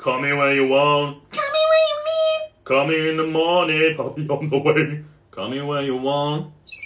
Call me when you want. Call me when you need. Call me in the morning. I'll be on the way. Call me when you want.